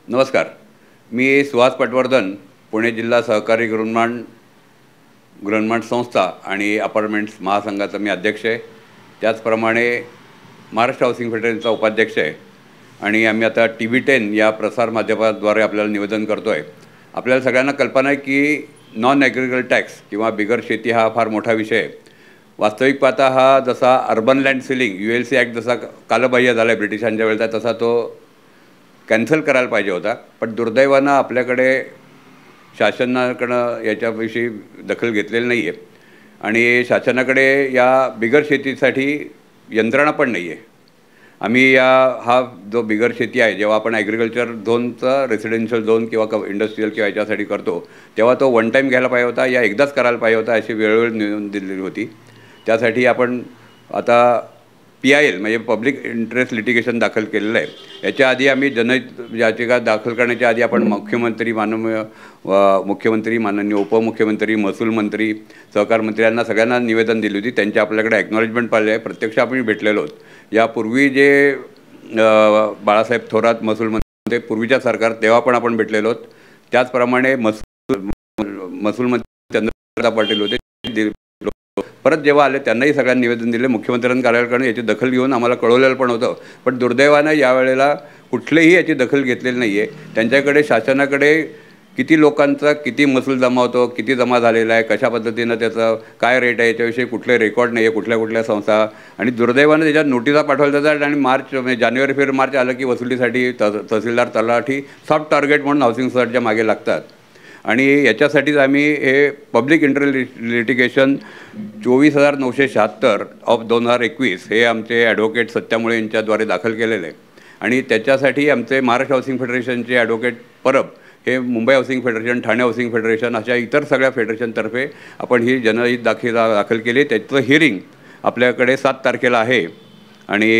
नमस्कार. मी सुहास पटवर्धन, पुणे जिल्हा सहकारी गृहनिर्माण संस्था आणि अपार्टमेंट्स महासंघाचा मी अध्यक्ष आहे. त्याचप्रमाणे महाराष्ट्र हाऊसिंग फेडरेशनचा उपाध्यक्ष आहे. आणि आम्ही आता TV10 या प्रसार माध्यमाद्वारे आपल्याला निवेदन करतो आहे. आपल्याला सगळ्यांना कल्पना आहे की नॉन ॲग्रिकल्चर टॅक्स किंवा बिगर शेती हा फार मोठा विषय आहे. वास्तविक पाहता हा जसा urban land ceiling ULC act जसा कालबाह्य झाला आहे ब्रिटिशांच्या वेळेचा, तसा तो कॅन्सल करायला पाहिजे होता. पण दुर्दैवानं आपल्याकडे शासनाकडं याच्याविषयी दखल घेतलेली नाही आहे आणि शासनाकडे या बिगर शेतीसाठी यंत्रणा पण नाही आहे. आम्ही हा जो बिगर शेती आहे, जेव्हा आपण ॲग्रिकल्चर झोनचा रेसिडेन्शियल झोन किंवा इंडस्ट्रीयल किंवा याच्यासाठी करतो, तेव्हा तो वन टाईम घ्यायला पाहिजे होता या एकदाच करायला पाहिजे होता, अशी वेळोवेळ निवडून दिलेली होती. त्यासाठी आपण आता PIL म्हणजे पब्लिक इंटरेस्ट लिटिगेशन दाखल केलेलं आहे. याच्या आधी आम्ही जनहित याचिका दाखल करण्याच्या आधी आपण मुख्यमंत्री, माननीय उपमुख्यमंत्री, महसूल मंत्री, सहकार मंत्री यांना सगळ्यांना निवेदन दिली होती. त्यांची आपल्याकडे ॲक्नॉलेजमेंट पाहिजे आहे. प्रत्यक्ष आपण भेटलेलो आहोत. यापूर्वी जे बाळासाहेब थोरात महसूल मंत्री पूर्वीच्या सरकार तेव्हा पण आपण भेटलेलो आहोत. त्याचप्रमाणे महसूल मंत्री चंद्रकांत पाटील होते. परत जेव्हा आले त्यांनाही सगळ्यांनी निवेदन दिले. मुख्यमंत्र्यांनी कार्यालयाकडून याची दखल घेऊन आम्हाला कळवलेलं पण होतं. पण दुर्दैवानं यावेळेला कुठलेही याची दखल घेतलेली नाही आहे. त्यांच्याकडे शासनाकडे किती लोकांचा किती महसूल जमा होतो, किती जमा झालेला आहे, कशा पद्धतीनं त्याचं काय रेट आहे याच्याविषयी कुठले रेकॉर्ड नाही आहे. कुठल्या संस्था आणि दुर्दैवानं त्याच्यात नोटिसा पाठवल्या जातात आणि म्हणजे जानेवारी फेब्रुवारी मार्च आलं की वसुलीसाठी तहसीलदार तलाठी सॉफ्ट टार्गेट म्हणून हाऊसिंग सोसायटीच्या मागे लागतात. आणि याच्यासाठीच आम्ही हे पब्लिक इंटरेस्ट लिटिगेशन 24,976 ऑफ 2021 हे आमचे ॲडव्होकेट सत्यामुळे यांच्याद्वारे दाखल केलेलं आहे. आणि त्याच्यासाठी आमचे महाराष्ट्र हाऊसिंग फेडरेशनचे ॲडव्होकेट परब हे Mumbai housing federation, Thane housing federation अशा इतर सगळ्या फेडरेशनतर्फे आपण ही जनहित दाखल केली. त्याचं हिअरिंग आपल्याकडे 7 तारखेला आहे आणि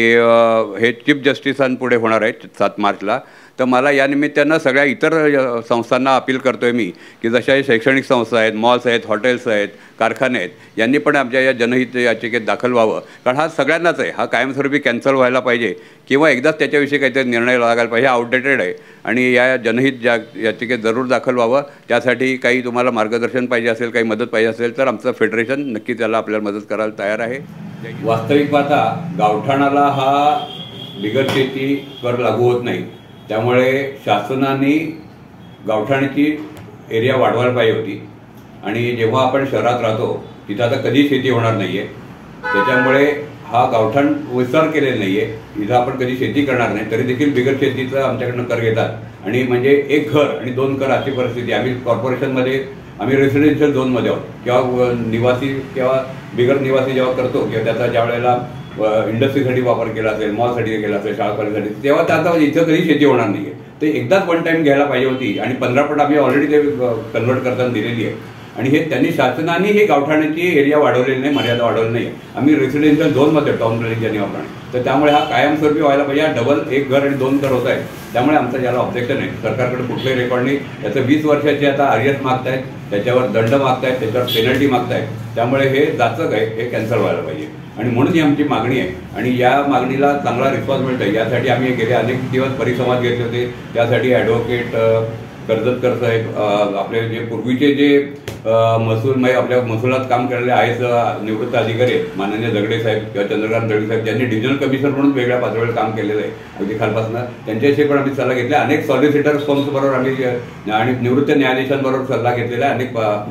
हे चीफ जस्टिसांपुढे होणार आहे 7 मार्चला. तर मला या निमित्तानं सगळ्या इतर संस्थांना अपील करतो आहे मी की जशा शैक्षणिक संस्था आहेत, मॉल्स आहेत, हॉटेल्स आहेत, कारखाने आहेत, यांनी पण आमच्या या जनहित याचिकेत दाखल व्हावं. कारण हा सगळ्यांनाच आहे. हा कायमस्वरूपी कॅन्सल व्हायला पाहिजे किंवा एकदाच त्याच्याविषयी काहीतरी निर्णय लागायला पाहिजे. आउटडेटेड आहे आणि या जनहित याचिकेत जरूर दाखल व्हावं. त्यासाठी काही तुम्हाला मार्गदर्शन पाहिजे असेल, काही मदत पाहिजे असेल तर आमचं फेडरेशन नक्की त्याला आपल्याला मदत करायला तयार आहे. वास्तविक पाहता गावठाणाला हा बिगर शेती कर लागू होत नाही. त्यामुळे शासनाने गावठाणाची एरिया वाढवायला पाहिजे होती. आणि जेव्हा आपण शहरात राहतो तिथं आता कधी शेती होणार नाही आहे. त्याच्यामुळे हा गावठाण विस्तार केलेला नाही आहे. इथं आपण कधी शेती करणार नाही तरी देखील बिगर शेतीचं आमच्याकडनं कर घेतात. आणि म्हणजे एक घर आणि 2 कर अशी परिस्थिती. आम्ही कॉर्पोरेशनमध्ये आम्ही रेसिडेन्शियल झोनमध्ये आहोत किंवा निवासी किंवा बिगर निवासी जेव्हा करतो किंवा त्याचा ज्या वेळेला इंडस्ट्रीसाठी वापर केला असेल, मॉलसाठी केला असेल, शाळा कॉलेजसाठी, तेव्हा त्याचा इथं कधी शेती होणार नाही आहे. ते एकदाच वन टाईम घ्यायला पाहिजे होती आणि 15 पट आम्ही ऑलरेडी ते कन्वर्ट करताना दिलेली आहे. आणि हे त्यांनी शासनाने ही गावठाणाची एरिया वाढवलेली नाही, मर्यादा वाढवली नाही. आम्ही रेसिडेन्शियल झोनमध्ये टाउन प्लॅनिंग ज्यांनी वापरणे, तर त्यामुळे हा कायमस्वरूपी व्हायला पाहिजे. डबल एक घर आणि 2 घर होत आहे. त्यामुळे आमचं याला ऑब्जेक्शन आहे. सरकारकडे कुठलंही रेकॉर्ड नाही. याचं 20 वर्षाचे आता आर्यस मागतायत, त्याच्यावर दंड मागतायत, त्याच्यावर पेनल्टी मागतायत. त्यामुळे हे जाचक आहे, हे कॅन्सल व्हायला पाहिजे. आणि म्हणून ही आमची मागणी आहे. आणि या मागणीला चांगला रिस्पॉन्स मिळतो आहे. यासाठी आम्ही गेले अनेक दिवस परिसंवाद घेतले होते. त्यासाठी ॲडव्होकेट कर्जतकर साहेब, आपले जे पूर्वीचे जे महसूल आपल्या महसुलात काम केलेले आहेत निवृत्त अधिकारी आहेत, माननीय दगडे साहेब किंवा चंद्रकांत दगडे साहेब, त्यांनी डिव्हिजनल कमिशनर म्हणून वेगळ्या पातळीवर काम केलेलं आहे अगदी खालपासून. त्यांच्याशी पण आम्ही सल्ला घेतला. अनेक सॉलिसिटर फर्म्सबरोबर आम्ही आणि निवृत्त न्यायाधीशांबरोबर सल्ला घेतलेला आहे.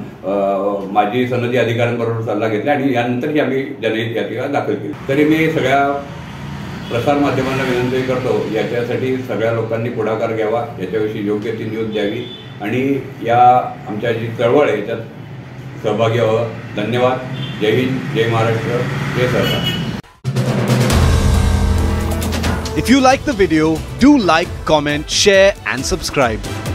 अनेक माजी सनदी अधिकाऱ्यांबरोबर सल्ला घेतला आणि यानंतरही आम्ही जनहित याचिका दाखल केली. तरी मी सगळ्या प्रसारमाध्यमांना विनंती करतो याच्यासाठी सगळ्या लोकांनी पुढाकार घ्यावा, याच्याविषयी योग्य ती न्यूज द्यावी आणि या आमच्या जी चळवळ आहे याच्यात सहभागी व्हावं. धन्यवाद. जय हिंद, जय महाराष्ट्र, जय सरकार. If you like the video, do like, comment, share and subscribe.